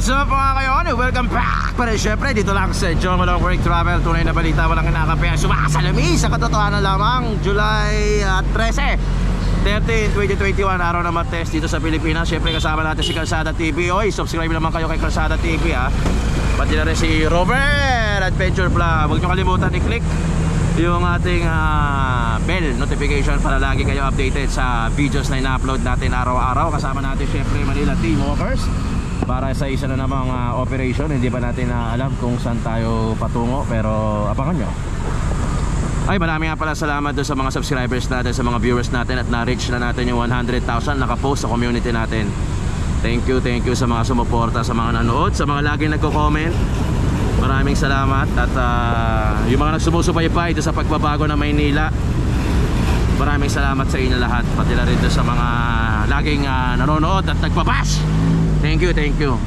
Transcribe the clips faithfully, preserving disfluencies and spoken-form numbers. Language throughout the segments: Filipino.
What's up mga kayon? Welcome back pa rin syempre dito lang sa John Malone Work Travel. Tunay na balita, walang kinakape, sumasalami sa katotohanan lamang. July uh, thirteen, twenty twenty-one, araw na Martes dito sa Pilipinas. Syempre kasama natin si Kalsada T V. Oy, subscribe naman kayo kay Kalsada T V ha. Pati na rin si Robert Adventure Vlog. Huwag nyo kalimutan i-click yung ating uh, bell notification para lagi kayo updated sa videos na ina-upload natin araw-araw. Kasama natin syempre Manila Team Walkers para sa isa na namang uh, operation. Hindi pa natin uh, alam kung saan tayo patungo, pero abangan nyo. Ay, marami nga pala salamat doon sa mga subscribers natin, sa mga viewers natin, at na-reach na natin yung one hundred thousand nakapost sa community natin. Thank you, thank you sa mga sumuporta, sa mga nanood, sa mga laging nagko-comment. Maraming salamat. At uh, yung mga nagsumusubaybay doon sa pagbabago ng Maynila, maraming salamat sa inyo lahat. Pati na rin doon sa mga laging uh, nanonood at nagpabash. Thank you, thank you.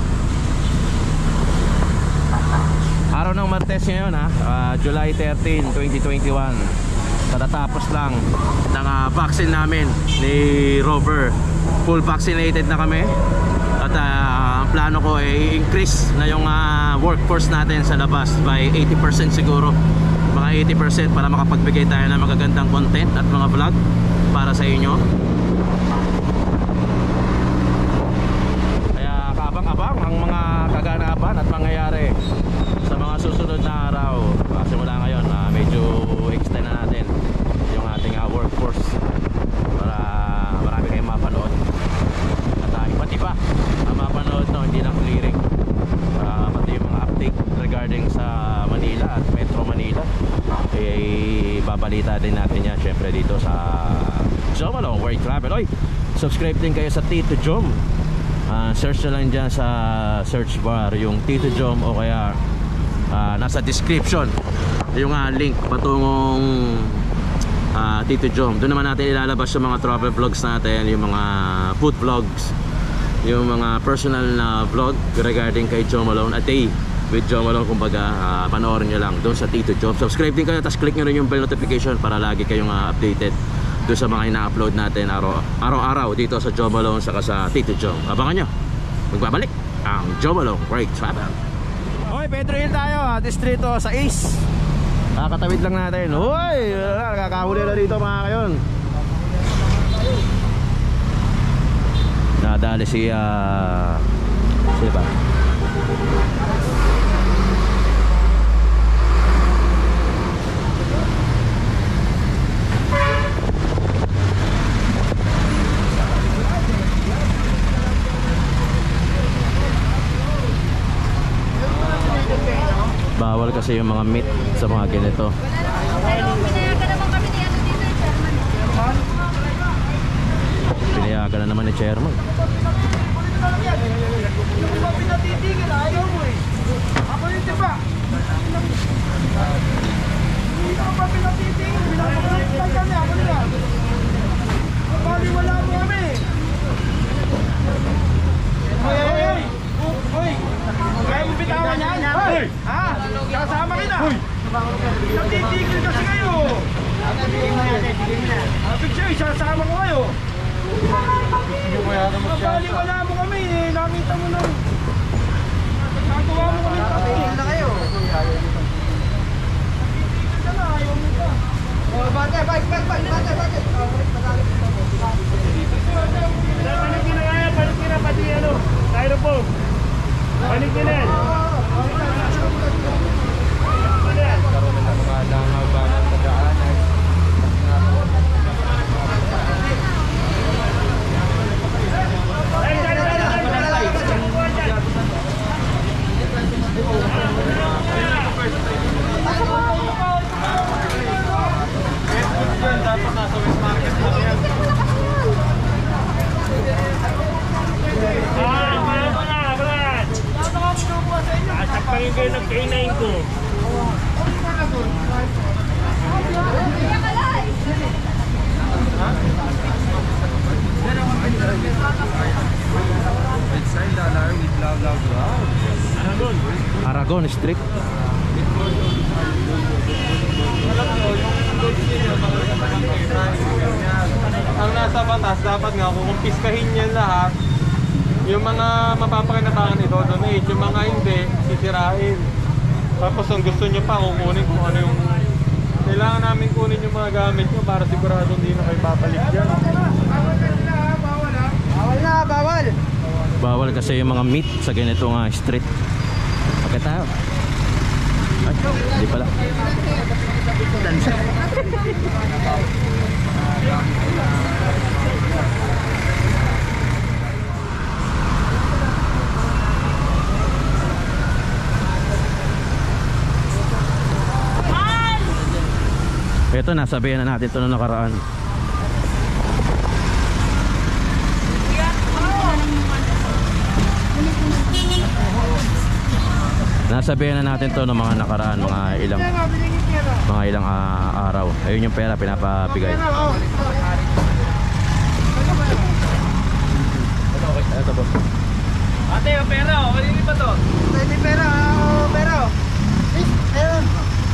Araw ng Martes ngayon ha, uh, July thirteenth, twenty twenty-one. Katatapos lang ng uh, vaccine namin ni Rover. Full vaccinated na kami. At uh, ang plano ko ay i-increase na yung uh, workforce natin sa labas by eighty percent siguro. Mga eighty percent para makapagbigay tayo ng magagandang content at mga vlog para sa inyo. Abang ang mga kaganapan at mangyayari sa mga susunod na araw. Simula ngayon, uh, medyo extend na natin yung ating uh, workforce para marami kayong mapanood. At uh, iba't iba ang mapanood, no? Hindi lang clearing, uh, pati yung mga update regarding sa Manila at Metro Manila, eh, babalita din natin yan syempre dito sa John Malone Work Travel. Oy, subscribe din kayo sa Tito Jom. Uh, search na lang dyan sa search bar yung Tito Jom, o kaya uh, nasa description yung uh, link patungong uh, Tito Jom. Doon naman natin ilalabas yung mga travel vlogs natin, yung mga food vlogs, yung mga personal na vlog regarding kay John Malone, a day with John Malone. Kumbaga uh, panoorin nyo lang doon sa Tito Jom. Subscribe din kayo, tapos click nyo rin yung bell notification para lagi kayong uh, updated doon sa mga ina-upload natin araw-araw dito sa John Malone saka sa Tito Jom. Abangan nyo, magbabalik ang John Malone Work Travel. Okay, Pedro Hill tayo ha, distrito sa East. Kakatawid lang natin. Uy, nakakahuli na dito mga kayon. Nadali si uh, sino ba? Bawal kasi yung mga meat sa mga ganito. Pinayagan naman kami ni ano dito, chairman. Pinayagan na naman ni chairman. Yung mga pinatitigil, ayaw mo eh. Ako yun diba? Hindi ka pa pinatitigil, pinapagalitan kami, ako nila. Baliwala mo kami. Hoy, hoy, hoy! Hoy! Kaya mo bitawan yan? Hoy! Ha? Kasama kita! Hoy! Natitigil kasi kayo! Abig siya, isasama ko kayo! Baliwala mo kami eh! Nakita mo lang! Nagawa mo kami kami! Tigil na kayo! Natitigil ka na, ayaw mo ka! Bate, bate, bate, bate, bate, bate! Balik nyo na kaya, balik nyo na pati ano, styrofoam. Balik nyo na. Karoon na mga langaw ba ng pagkaanan. Dapat nasa West Market na yan. Ah, wala mo na, Brad! Asakpangin kayo ng K nine ko. Aragon. Aragon Street. Ang nasa batas, dapat nga kung kumpiskahin yan lahat, Yung mga mapapakinabangan ito, donate. Yung mga hindi, sisirain. Tapos ang gusto nyo pa, kukunin kung ano yung... Kailangan namin kunin yung mga gamit nyo para sigurado hindi na kayo babalik dyan. Bawal na, bawal. Bawal kasi yung mga meat sa ganito nga street. Okay tayo. Ay, hindi pala. Ito, nasabihan na natin ito nung nakaraan. Nasabihan na natin to ng mga nakaraan, mga ilang mga ilang uh, araw. Ayun yung pera pinapabigay. Ito po. Ate, yung pera, oh. Kanina ba to? Ito pera, oh, pera. Miss, ayun.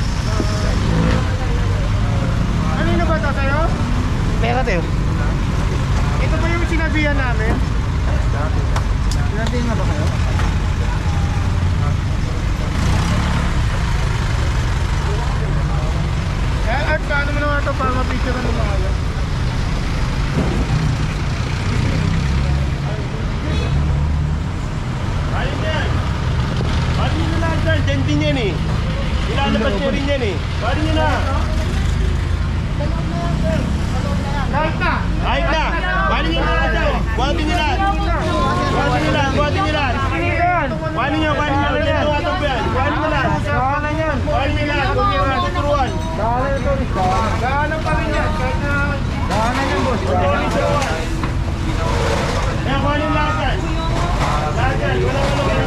Kanina ba to sa'yo? Pera, Teo. Ito ba yung sinabihan namin? Sinabihan nga ba kayo? Eh, at paano mo naman ito para mapicture ng mga yan? Ayun yan! Bali nyo na lahat dyan, dyan din yan eh. Ilalabas nyo rin yan eh. Bali nyo na! Kahit na! Kahit na! Bali nyo na lahat dyan! Buhatin nyo lahat! Buhatin nyo lahat! Buhatin nyo lahat! Bali nyo! Bali nyo! Bali nyo! Buhatin po yan! Bali nyo lahat! Kahanan yan! Bali nyo lahat! Huwag nyo lahat tuturuan! Kahanan ito, kahanan pa rin yan! Kahit na... Kahanan yan, boss! Kaya kuha nyo lahat dyan! Lahat dyan! Wala ka lang!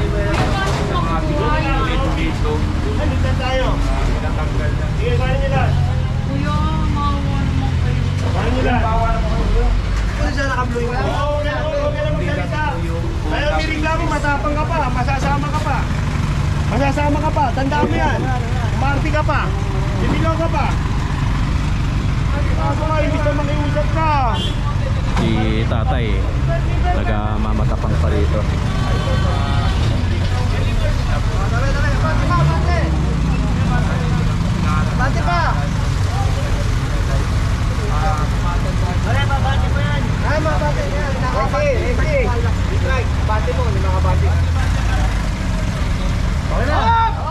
Nandito tayo! Sige, kuha nyo lahat! Kuya, maawa naman kayo. Kuha nyo lahat! Kung siya naka-blue yung... Oo, huwag ka lang, huwag ka lang magsalita! Kaya may reklamo, matapang ka pa, masasama ka pa! Masasama ka pa, tandaan mo yan! Marty ka pa! Sinigaw ka pa! Ako nga, imbis na makiusap ka! Si tatay, nagmamatapang pa rito. Dali, dali! Bati pa, bati! Bati pa! Ay, mabati mo yan! Ay, mabati yan! Nakabati! Easy! Easy! Bati mo, hindi makabati. Okay na!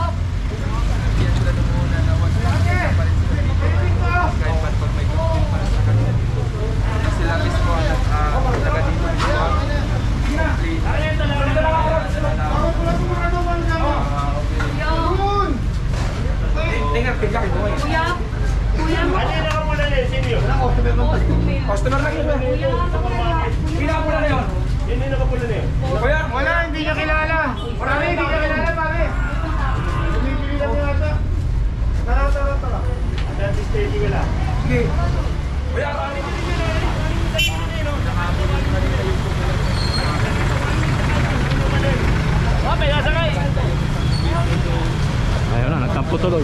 Kuya, kuya, Ano yung nakamula na yun? Sino yun? Customer na yun. kuya, Pinapula na yun. Yun yung nakapula na yun? Kuya, wala, hindi niya kilala. Marami, hindi niya kilala, pare. Bumibili lang niya ata. Tara, tara, tara. Dati steady ka lang. Sige. Ayun na, nagkampo tuloy.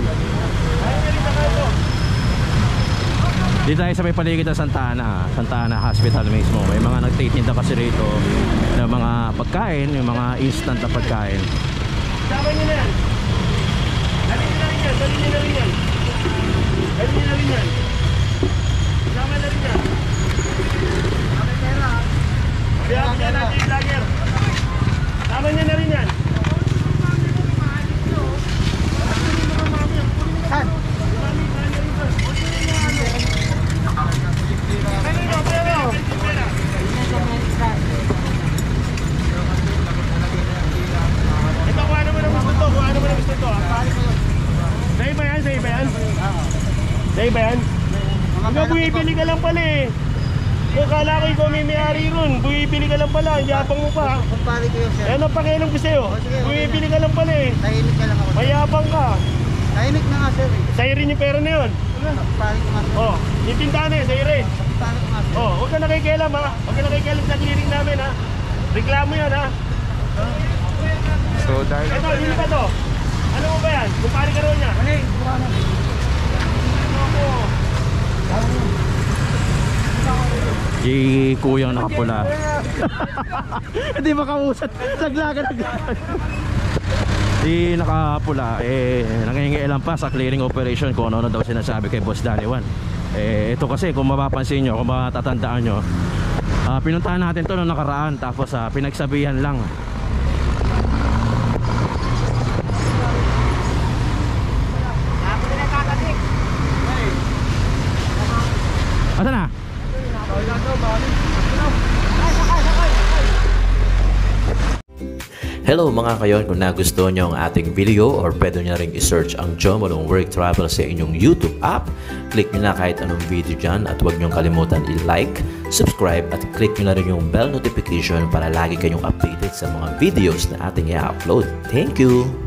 Dito tayo sa may paligid ng Santa Ana, Santa Ana Hospital mismo. May mga nagtitinda kasi rito ng mga pagkain, yung mga instant na pagkain. Sama nyo na yan. Dali nyo na rin yan. Dali nyo na rin yan. Dali nyo na rin yan. Sama na rin yan. Kaya kaya natin yung vlogger. Sama nyo na rin yan. Saan? Kanino, pero. Ito, kung ano mo na gusto to, kung ano mo na gusto to. Sa'yo ba yan? Sa'yo ba yan? Sa'yo ba yan? Ikaw, bumibili ka lang pala eh. Kung kala ko ikaw may may-ari ron, bumibili ka lang pala, yabang mo pa. Kumpare ko yung sir. Yan ang pakialam ko sa'yo. Bumibili ka lang pala eh. Tahimik ka lang ako. Mayabang ka. Tahimik na nga sir eh. Sa'yo rin yung pera na yun. Kumpare ko nga sir. Oh, yung tindahan na yun, sa'yo rin. Kumpare ko nga sir. Oh, huwag ka nakikialam ha. Huwag ka nakikialam sa clearing namin ha. Reklamo yan ha. So dahil... Ito, hindi ba to? Ano mo ba yan? Kumpare ka ron niya. Ano eh? Ano? Ano mo? Si kuyang nakapula. Hindi makausat. Naglagan, naglagan. Si nakapula, eh, nangingialam pa sa clearing operation kung ano-ano daw sinasabi kay Boss Danny Juan. Eh, ito kasi kung mapapansin nyo, kung matatandaan nyo, uh, pinuntahan natin to noong nakaraan, tapos uh, pinagsabihan lang. Asa na? Hello mga kayon, kung nagustuhan nyo ang ating video or pwede nyo rin i-search ang Jomolong Work Travel sa inyong YouTube app, click nyo na kahit anong video dyan at huwag nyo kalimutan i-like, subscribe at click nyo na rin yung bell notification para lagi kayong updated sa mga videos na ating i-upload. Thank you!